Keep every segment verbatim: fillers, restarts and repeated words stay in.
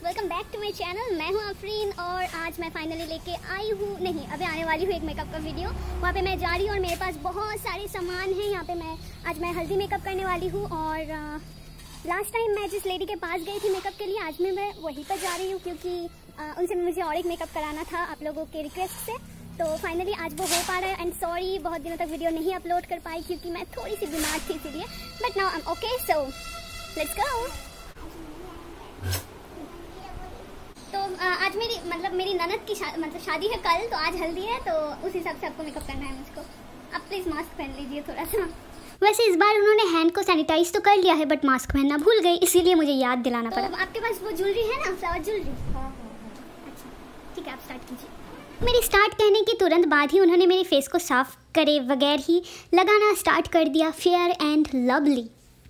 Welcome back to my channel. मैं हूं आफरीन और आज मैं फाइनली लेके आई हूं, नहीं अभी आने वाली हूं एक मेकअप का वीडियो। वहां पे मैं जा रही हूं और मेरे पास बहुत सारे सामान हैं। यहाँ पे मैं आज मैं हल्दी मेकअप करने वाली हूं और लास्ट टाइम मैं जिस लेडी के पास गई थी मेकअप के लिए, आज मैं मैं वहीं पर जा रही हूँ क्योंकि आ, उनसे मुझे और एक मेकअप कराना था आप लोगों के रिक्वेस्ट से। तो फाइनली आज वो हो पा रहा है एंड सॉरी बहुत दिनों तक वीडियो नहीं अपलोड कर पाई क्योंकि मैं थोड़ी सी बीमार थी इसीलिए, but now I am okay, so let's go. तो आज मेरी मतलब मेरी ननद की शा, मतलब शादी है कल, तो आज हल्दी है, तो उस हिसाब से आपको मेकअप करना है मुझको। आप प्लीज मास्क पहन लीजिए थोड़ा सा। वैसे इस बार उन्होंने हैंड को सैनिटाइज तो कर लिया है बट मास्क पहनना भूल गई, इसीलिए मुझे याद दिलाना तो पड़ा। आपके पास वो ज्वेलरी है ना, फ्लावर ज्वेलरी? हाँ अच्छा ठीक है, आप स्टार्ट कीजिए। मेरी स्टार्ट कहने के तुरंत बाद ही उन्होंने मेरे फेस को साफ करे बगैर ही लगाना स्टार्ट कर दिया फेयर एंड लवली।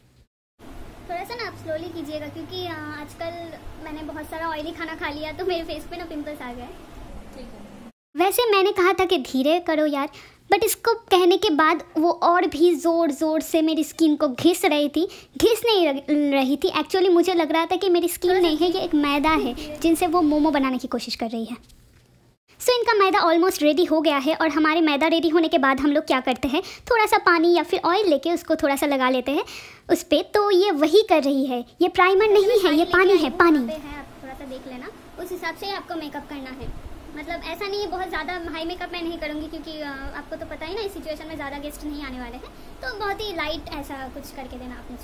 थोड़ा सा ना आप स्लोली कीजिएगा क्योंकि आजकल मैंने बहुत सारा ऑयली खाना खा लिया तो मेरे फेस पे ना पिंपल्स आ गए। ठीक है। वैसे मैंने कहा था कि धीरे करो यार, बट इसको कहने के बाद वो और भी ज़ोर ज़ोर से मेरी स्किन को घिस रही थी। घिस नहीं रही थी एक्चुअली, मुझे लग रहा था कि मेरी स्किन नहीं है, ये एक मैदा है जिनसे वो मोमो बनाने की कोशिश कर रही है। सो so, इनका मैदा ऑलमोस्ट रेडी हो गया है और हमारे मैदा रेडी होने के बाद हम लोग क्या करते हैं, थोड़ा सा पानी या फिर ऑयल लेके उसको थोड़ा सा लगा लेते हैं उस पर। तो ये वही कर रही है, ये प्राइमर नहीं है, ये पानी है, पानी है। आप थोड़ा सा देख लेना, उस हिसाब से आपको मेकअप करना है। मतलब ऐसा नहीं है बहुत ज़्यादा हाई मेकअप मैं नहीं करूँगी क्योंकि आपको तो पता ही ना इस सिचुएशन में ज़्यादा गेस्ट नहीं आने वाले हैं, तो बहुत ही लाइट ऐसा कुछ करके देना आप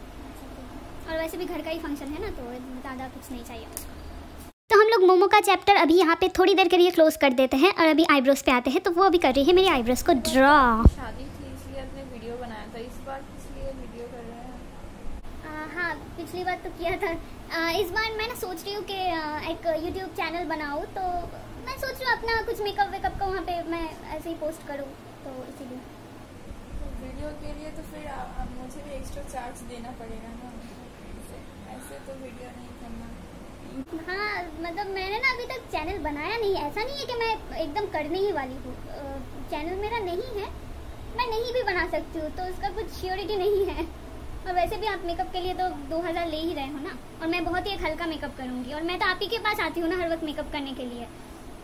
मुझको। और वैसे भी घर का ही फंक्शन है ना, तो ज़्यादा कुछ नहीं चाहिए मुझको। तो हम लोग मोमो का चैप्टर अभी यहाँ पे थोड़ी देर के लिए क्लोज कर देते हैं और अभी आईब्रोज पे आते हैं। तो वो अभी कर रही है मेरी आईब्रोज को ड्रा। शादी थी इसलिए अपने वीडियो बनाया था, इस बार इसलिए वीडियो कर रहे हैं। हाँ पिछली बार तो किया था, आ, इस बार मैं ना सोच रही हूँ कि एक यूट्यूब चैनल बनाऊँ, तो मैं सोच रही हूँ अपना कुछ मेकअप वेकअप का वहाँ पे मैं ऐसे ही पोस्ट करूँ, तो इसीलिए तो वीडियो के लिए तो फिर आ, मुझे भी एक्स्ट्रा चार्ज देना पड़ेगा ना, ऐसे तो वीडियो नहीं करना। हाँ मतलब मैंने ना अभी तक चैनल बनाया नहीं, ऐसा नहीं है कि मैं एकदम करने ही वाली हूँ। चैनल मेरा नहीं है, मैं नहीं भी बना सकती हूँ, तो उसका कुछ श्योरिटी नहीं है। और वैसे भी आप मेकअप के लिए तो दो हज़ार ले ही रहे हो ना, और मैं बहुत ही एक हल्का मेकअप करूँगी और मैं तो आप ही के पास आती हूँ ना हर वक्त मेकअप करने के लिए,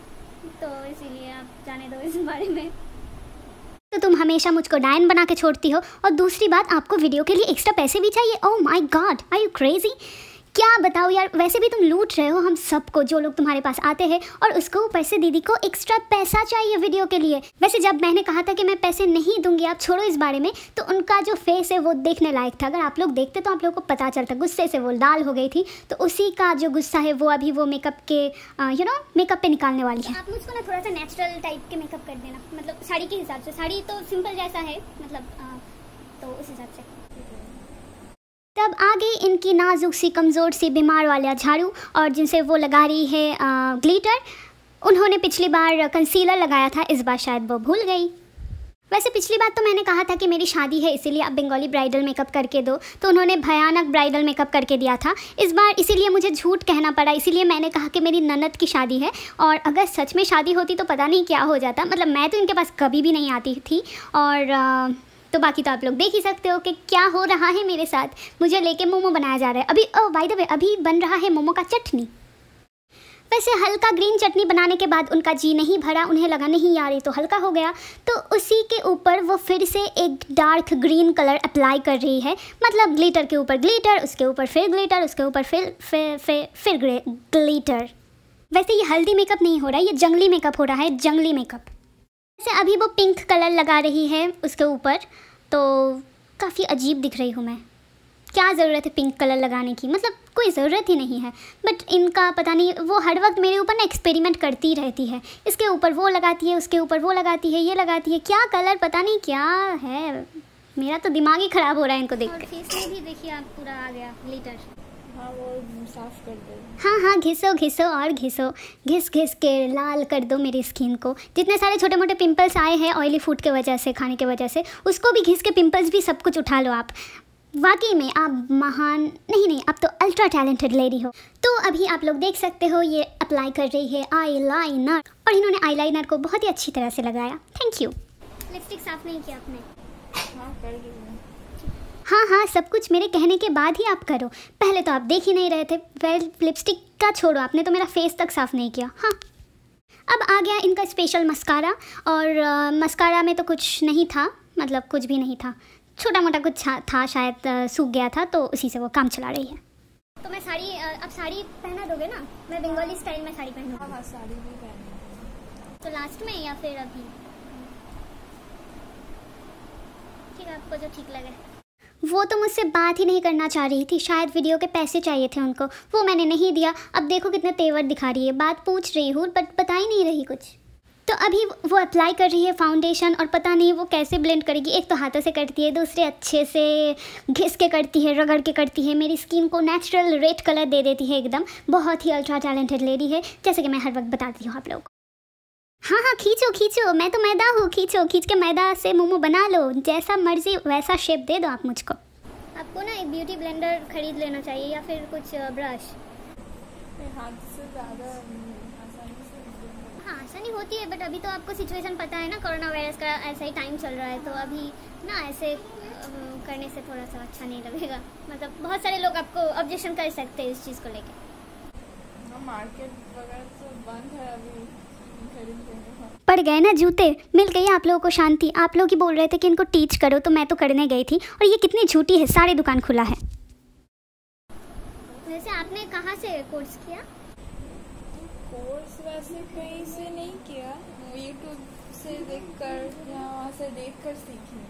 तो इसीलिए आप जाने दो इस बारे में। तो तुम हमेशा मुझको डायन बना के छोड़ती हो और दूसरी बात आपको वीडियो के लिए एक्स्ट्रा पैसे भी चाहिए। Oh my god, are you crazy? क्या बताओ यार, वैसे भी तुम लूट रहे हो हम सबको, जो लोग तुम्हारे पास आते हैं, और उसको ऊपर से दीदी को एक्स्ट्रा पैसा चाहिए वीडियो के लिए। वैसे जब मैंने कहा था कि मैं पैसे नहीं दूंगी, आप छोड़ो इस बारे में, तो उनका जो फेस है वो देखने लायक था। अगर आप लोग देखते तो आप लोगों को पता चलता, गुस्से से वो लाल हो गई थी, तो उसी का जो गुस्सा है वो अभी वो मेकअप के यू नो मेकअप पे निकालने वाली है। आप मुझको ना थोड़ा सा नेचुरल टाइप के मेकअप कर देना, मतलब साड़ी के हिसाब से। साड़ी तो सिंपल जैसा है मतलब, तो उस हिसाब से। तब आ गई इनकी नाजुक सी कमज़ोर सी बीमार वाला झाड़ू और जिनसे वो लगा रही है आ, ग्लिटर। उन्होंने पिछली बार कंसीलर लगाया था, इस बार शायद वो भूल गई। वैसे पिछली बार तो मैंने कहा था कि मेरी शादी है इसीलिए आप बंगाली ब्राइडल मेकअप करके दो, तो उन्होंने भयानक ब्राइडल मेकअप करके दिया था। इस बार इसीलिए मुझे झूठ कहना पड़ा, इसीलिए मैंने कहा कि मेरी ननद की शादी है, और अगर सच में शादी होती तो पता नहीं क्या हो जाता। मतलब मैं तो इनके पास कभी भी नहीं आती थी, और आ, तो बाकी तो आप लोग देख ही सकते हो कि क्या हो रहा है मेरे साथ। मुझे लेके मोमो बनाया जा रहा है अभी। ओह बाय द वे, अभी बन रहा है मोमो का चटनी। वैसे हल्का ग्रीन चटनी बनाने के बाद उनका जी नहीं भरा, उन्हें लगा नहीं यार ये तो हल्का हो गया, तो उसी के ऊपर वो फिर से एक डार्क ग्रीन कलर अप्लाई कर रही है। मतलब ग्लिटर के ऊपर ग्लिटर, उसके ऊपर फिर ग्लिटर, उसके ऊपर फिर फिर फिर फिर ग्लिटर। वैसे ये हल्दी मेकअप नहीं हो रहा है, ये जंगली मेकअप हो रहा है, जंगली मेकअप। वैसे अभी वो पिंक कलर लगा रही है उसके ऊपर, तो काफ़ी अजीब दिख रही हूँ मैं। क्या ज़रूरत है पिंक कलर लगाने की, मतलब कोई ज़रूरत ही नहीं है। बट इनका पता नहीं, वो हर वक्त मेरे ऊपर ना एक्सपेरिमेंट करती रहती है। इसके ऊपर वो लगाती है, उसके ऊपर वो लगाती है, ये लगाती है, क्या कलर पता नहीं क्या है। मेरा तो दिमाग ही ख़राब हो रहा है इनको देख कर। फेस में भी देखिए आप पूरा आ गया ग्लिटर। हाँ वो साफ कर दो। हाँ हाँ घिसो घिसो और घिसो, घिस घिस के लाल कर दो मेरी स्किन को। जितने सारे छोटे मोटे पिंपल्स आए हैं ऑयली फूड के वजह से, खाने के वजह से, उसको भी घिस के पिंपल्स भी सब कुछ उठा लो आप। वाकई में आप महान नहीं नहीं आप तो अल्ट्रा टैलेंटेड लेडी हो। तो अभी आप लोग देख सकते हो ये अप्लाई कर रही है आई लाइनर, और इन्होंने आई लाइनर को बहुत ही अच्छी तरह से लगाया। Thank you. लिपस्टिक साफ नहीं किया आपने? हाँ कर दी। हाँ हाँ, सब कुछ मेरे कहने के बाद ही आप करो। पहले तो आप देख ही नहीं रहे थे। वेल, लिपस्टिक का छोड़ो, आपने तो मेरा फेस तक साफ़ नहीं किया। हाँ, अब आ गया इनका स्पेशल मस्कारा। और आ, मस्कारा में तो कुछ नहीं था, मतलब कुछ भी नहीं था, छोटा मोटा कुछ था, शायद आ, सूख गया था, तो उसी से वो काम चला रही है। तो मैं साड़ी, अब साड़ी पहना दोगे ना? मैं बंगाली स्टाइल में साड़ी पहनूँ? हाँ हाँ, साड़ी भी पहनूँ। तो लास्ट में या फिर अभी? ठीक है, आपको जो ठीक लगे। वो तो मुझसे बात ही नहीं करना चाह रही थी, शायद वीडियो के पैसे चाहिए थे उनको, वो मैंने नहीं दिया। अब देखो कितने तेवर दिखा रही है, बात पूछ रही हूँ बट बता ही नहीं रही कुछ। तो अभी वो अप्लाई कर रही है फाउंडेशन, और पता नहीं वो कैसे ब्लेंड करेगी। एक तो हाथों से करती है, दूसरे अच्छे से घिस के करती है, रगड़ के करती है, मेरी स्किन को नेचुरल रेड कलर दे देती है एकदम। बहुत ही अल्ट्रा टैलेंटेड लेडी है, जैसे कि मैं हर वक्त बताती हूँ आप लोग को। हाँ हाँ, खींचो खींचो, मैं तो मैदा हूँ, खींचो, खींच के मैदा से मोमो बना लो, जैसा मर्जी वैसा शेप दे दो आप मुझको। आपको ना एक ब्यूटी ब्लेंडर खरीद लेना चाहिए या फिर कुछ ब्रश। हाथ से ज़्यादा आसानी से। हाँ, आसानी होती है, बट अभी तो आपको सिचुएशन पता है ना, कोरोना वायरस का ऐसा ही टाइम चल रहा है, तो अभी ना ऐसे करने से थोड़ा सा अच्छा नहीं लगेगा। मतलब बहुत सारे लोग आपको ऑब्जेक्शन कर सकते हैं इस चीज़ को लेकर। मार्केट वगैरह तो बंद है अभी, पड़ गए ना जूते, मिल गई आप लोगों को शांति। आप लोग ही बोल रहे थे कि इनको टीच करो, तो मैं तो करने गई थी, और ये कितनी झूठी है, सारे दुकान खुला है। वैसे आपने कहाँ से कोर्स किया? कोर्स वैसे कहीं से नहीं किया, यूट्यूब से देखकर या वहाँ से देखकर सीखी।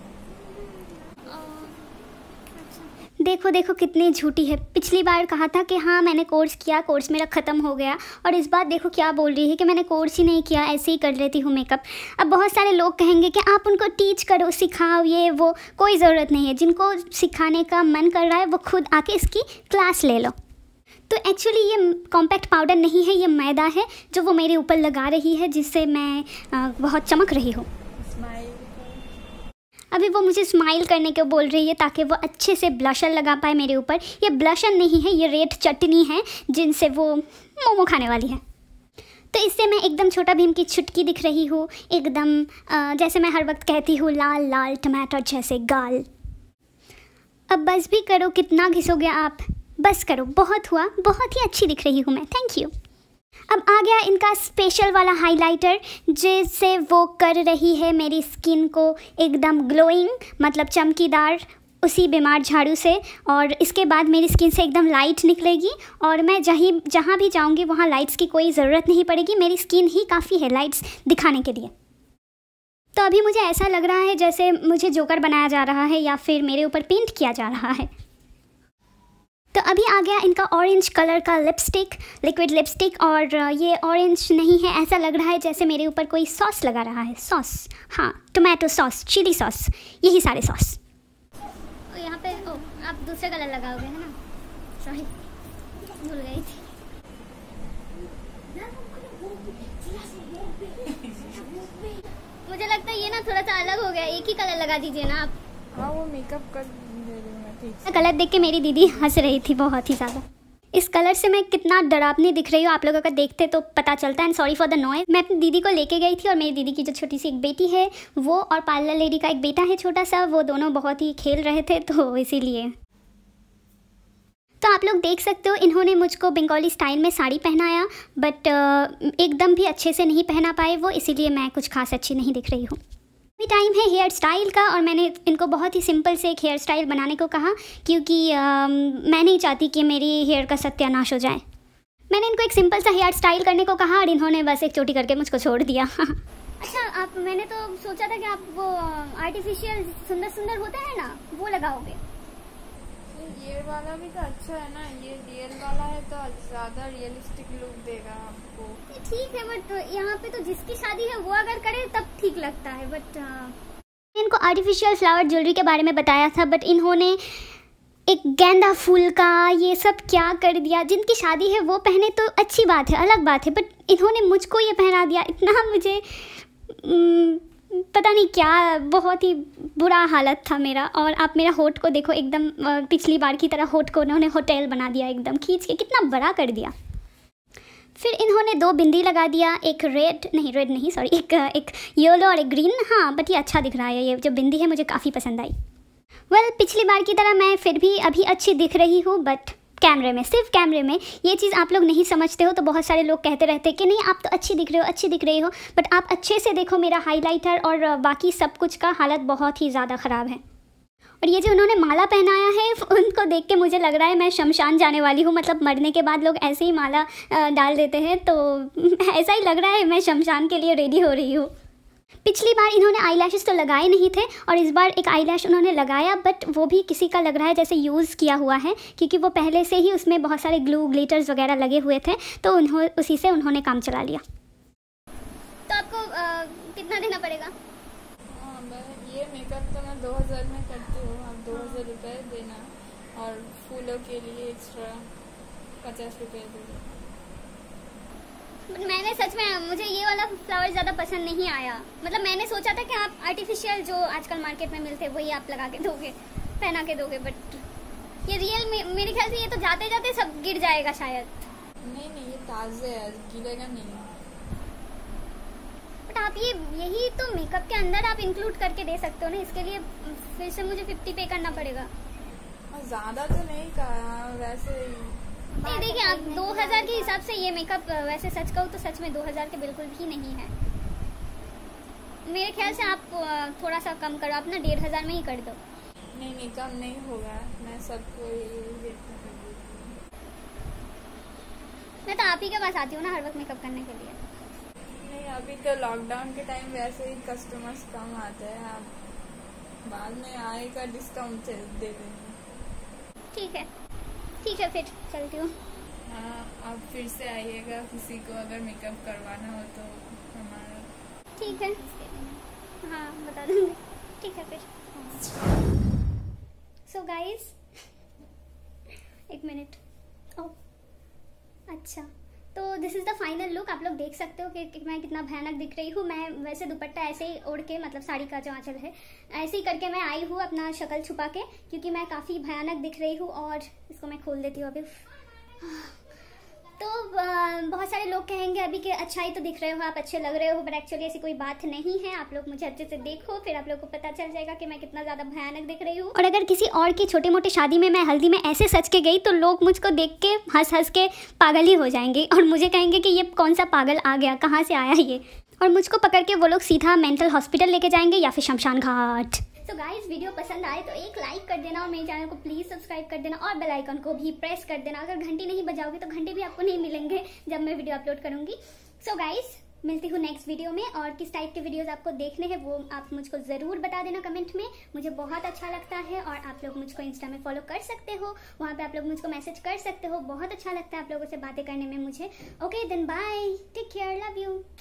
देखो देखो कितनी झूठी है। पिछली बार कहा था कि हाँ मैंने कोर्स किया, कोर्स मेरा ख़त्म हो गया, और इस बार देखो क्या बोल रही है कि मैंने कोर्स ही नहीं किया, ऐसे ही कर लेती हूँ मेकअप। अब बहुत सारे लोग कहेंगे कि आप उनको टीच करो, सिखाओ, ये वो, कोई ज़रूरत नहीं है। जिनको सिखाने का मन कर रहा है वो खुद आके इसकी क्लास ले लो। तो एक्चुअली ये कॉम्पैक्ट पाउडर नहीं है, ये मैदा है जो वो मेरे ऊपर लगा रही है, जिससे मैं आ, बहुत चमक रही हूँ। अभी वो मुझे स्माइल करने को बोल रही है ताकि वो अच्छे से ब्लशर लगा पाए मेरे ऊपर। ये ब्लशर नहीं है, ये रेड चटनी है जिनसे वो मोमो खाने वाली है। तो इससे मैं एकदम छोटा भीम की चुटकी दिख रही हूँ, एकदम जैसे मैं हर वक्त कहती हूँ, लाल लाल टमाटर जैसे गाल। अब बस भी करो, कितना घिसोगे आप, बस करो, बहुत हुआ, बहुत ही अच्छी दिख रही हूँ मैं, थैंक यू। अब आ गया इनका स्पेशल वाला हाइलाइटर, जिससे वो कर रही है मेरी स्किन को एकदम ग्लोइंग, मतलब चमकीदार, उसी बीमार झाड़ू से। और इसके बाद मेरी स्किन से एकदम लाइट निकलेगी, और मैं जहीं जहाँ भी जाऊँगी वहाँ लाइट्स की कोई ज़रूरत नहीं पड़ेगी, मेरी स्किन ही काफ़ी है लाइट्स दिखाने के लिए। तो अभी मुझे ऐसा लग रहा है जैसे मुझे जोकर बनाया जा रहा है या फिर मेरे ऊपर पेंट किया जा रहा है। तो अभी आ गया इनका ऑरेंज कलर का लिपस्टिक, लिक्विड लिपस्टिक, और ये ऑरेंज नहीं है, ऐसा लग रहा है जैसे मेरे ऊपर कोई सॉस लगा रहा है, सॉस, हाँ टोमेटो सॉस, चिली सॉस, यही सारे सॉस। यहाँ पे ओ, आप दूसरे कलर लगाओगे है ना, सॉरी भूल गई थी। मुझे लगता है ये ना थोड़ा सा अलग हो गया, एक ही कलर लगा दीजिए ना आप। हाँ, वो मेकअप कर दे रही हूँ मैं, ठीक से। कलर देख के मेरी दीदी हंस रही थी बहुत ही ज़्यादा। इस कलर से मैं कितना डरावनी दिख रही हूँ आप लोगों का देखते तो पता चलता है। Sorry for the noise. मैं अपनी दीदी को लेके गई थी, और मेरी दीदी की जो छोटी सी एक बेटी है वो, और पार्लर लेडी का एक बेटा है छोटा सा, वो दोनों बहुत ही खेल रहे थे, तो इसीलिए। तो आप लोग देख सकते हो इन्होंने मुझको बंगाली स्टाइल में साड़ी पहनाया, बट एकदम भी अच्छे से नहीं पहना पाए वो, इसीलिए मैं कुछ खास अच्छी नहीं दिख रही हूँ। अभी टाइम है हेयर स्टाइल का, और मैंने इनको बहुत ही सिंपल से एक हेयर स्टाइल बनाने को कहा, क्योंकि आ, मैं नहीं चाहती कि मेरी हेयर का सत्यानाश हो जाए। मैंने इनको एक सिंपल सा हेयर स्टाइल करने को कहा, और इन्होंने बस एक चोटी करके मुझको छोड़ दिया। अच्छा, आप, मैंने तो सोचा था कि आप वो आर्टिफिशियल सुंदर सुंदर होते हैं ना, वो लगाओगे। ये वाला भी तो अच्छा है ना, ये रियल वाला है तो ज्यादा रियलिस्टिक लुक देगा आपको। ठीक है, बट यहाँ पे तो जिसकी शादी है वो अगर करे तब ठीक लगता है, बट इनको आर्टिफिशियल फ्लावर ज्वेलरी के बारे में बताया था, बट इन्होंने एक गेंदा फूल का ये सब क्या कर दिया। जिनकी शादी है वो पहने तो अच्छी बात है, अलग बात है, बट इन्होंने मुझको ये पहना दिया। इतना मुझे पता नहीं क्या, बहुत ही बुरा हालत था मेरा। और आप मेरा होठ को देखो, एकदम पिछली बार की तरह होठ को उन्होंने होटल बना दिया, एकदम खींच के, कितना बड़ा कर दिया। फिर इन्होंने दो बिंदी लगा दिया, एक रेड नहीं रेड नहीं सॉरी एक एक येलो और एक ग्रीन। हाँ, बट ये अच्छा दिख रहा है, ये जो बिंदी है मुझे काफ़ी पसंद आई। वेल well, पिछली बार की तरह मैं फिर भी अभी अच्छी दिख रही हूँ, बट कैमरे में, सिर्फ कैमरे में। ये चीज़ आप लोग नहीं समझते हो, तो बहुत सारे लोग कहते रहते हैं कि नहीं आप तो अच्छी दिख रहे हो, अच्छी दिख रही हो, बट आप अच्छे से देखो मेरा हाइलाइटर और बाकी सब कुछ का हालत बहुत ही ज़्यादा ख़राब है। और ये जो उन्होंने माला पहनाया है, उनको देख के मुझे लग रहा है मैं शमशान जाने वाली हूँ। मतलब मरने के बाद लोग ऐसे ही माला डाल देते हैं, तो ऐसा ही लग रहा है मैं शमशान के लिए रेडी हो रही हूँ। पिछली बार इन्होंने आई लैशेस तो लगाए नहीं थे, और इस बार एक आई लैश उन्होंने लगाया, बट वो भी किसी का लग रहा है जैसे यूज़ किया हुआ है, क्योंकि वो पहले से ही उसमें बहुत सारे ग्लू ग्लिटर्स वगैरह लगे हुए थे, तो उन्हों उसी से उन्होंने काम चला लिया। तो आपको आ, कितना देना पड़ेगा? हाँ, मैं ये मेकअप तो मैं दो हज़ार में करती हूँ, आप दो हज़ार रुपये देना, और फूलों के लिए एक्स्ट्रा पचास रुपये देना। मैंने सच में, मुझे ये वाला फ्लावर ज़्यादा पसंद नहीं आया। मतलब मैंने सोचा था कि आप आर्टिफिशियल जो आजकल मार्केट में मिलते हैं वही आप लगा के दोगे, पहना के दोगे, बट ये रियल में मेरे ख्याल से ये तो जाते जाते सब गिर जाएगा शायद। नहीं नहीं, ये ताज़े है, गिरेगा नहीं। बट आप ये यही तो मेकअप के अंदर आप इंक्लूड करके दे सकते हो ना, इसके लिए फिर से मुझे फिफ्टी पे करना पड़ेगा। ज़्यादा तो नहीं कहा, वैसे नहीं देखिए, आप दो हज़ार के हिसाब से ये मेकअप, वैसे सच कहूँ तो सच में दो हज़ार के बिल्कुल भी नहीं है। मेरे ख्याल से आप थोड़ा सा कम करो, आप ना डेढ़ हज़ार में ही कर दो। नहीं नहीं, कम नहीं होगा, मैं सबको मैं तो आप ही के पास आती हूँ ना हर वक्त मेकअप करने के लिए। नहीं, अभी तो लॉकडाउन के टाइम वैसे ही कस्टमर्स कम आते हैं, आप बाद में आएगा डिस्काउंट दे देंगे। ठीक है ठीक है, फिर चलती हूँ। हाँ, आप फिर से आइएगा, किसी को अगर मेकअप करवाना हो तो हमारा। ठीक है, हाँ बता दूँगी। ठीक है फिर। सो गाइस, एक मिनट। ओह अच्छा, तो this is the final look. आप लोग देख सकते हो कि, कि मैं कितना भयानक दिख रही हूँ। मैं वैसे दुपट्टा ऐसे ही ओढ़ के, मतलब साड़ी का जो आंचल है ऐसे ही करके मैं आई हूँ अपना शक्ल छुपा के, क्योंकि मैं काफ़ी भयानक दिख रही हूँ। और इसको मैं खोल देती हूँ अभी। तो बहुत सारे लोग कहेंगे अभी कि अच्छा ही तो दिख रहे हो आप, अच्छे लग रहे हो, बट एक्चुअली ऐसी कोई बात नहीं है। आप लोग मुझे अच्छे से देखो, फिर आप लोग को पता चल जाएगा कि मैं कितना ज़्यादा भयानक दिख रही हूँ। और अगर किसी और की छोटी मोटी शादी में मैं हल्दी में ऐसे सच के गई तो लोग मुझको देख के हंस हंस के पागल ही हो जाएंगे, और मुझे कहेंगे कि ये कौन सा पागल आ गया, कहाँ से आया ये, और मुझको पकड़ के वो लोग सीधा मेंटल हॉस्पिटल लेके जाएंगे या फिर शमशान घाट। तो गाइस, वीडियो पसंद आए तो एक लाइक कर देना, और मेरे चैनल को प्लीज़ सब्सक्राइब कर देना, और बेल आइकन को भी प्रेस कर देना। अगर घंटी नहीं बजाओगे तो घंटे भी आपको नहीं मिलेंगे जब मैं वीडियो अपलोड करूंगी। सो गाइस, मिलती हूँ नेक्स्ट वीडियो में, और किस टाइप के वीडियोस आपको देखने हैं वो आप मुझको ज़रूर बता देना कमेंट में, मुझे बहुत अच्छा लगता है। और आप लोग मुझको इंस्टा में फॉलो कर सकते हो, वहाँ पे आप लोग मुझको मैसेज कर सकते हो, बहुत अच्छा लगता है आप लोगों से बातें करने में मुझे। Okay then, bye, take care, love you.